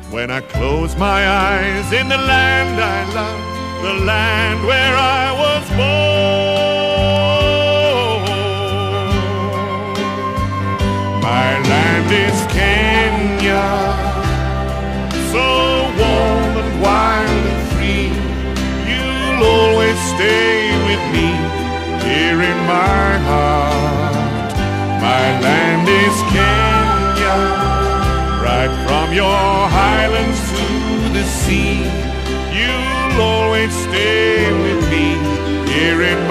When I close my eyes in the land I love, the land where I was born. My land is Kenya, so warm and wild and free. You'll always stay with me here in my heart. My land is Kenya, right from your highlands to the sea. You'll always stay with me here in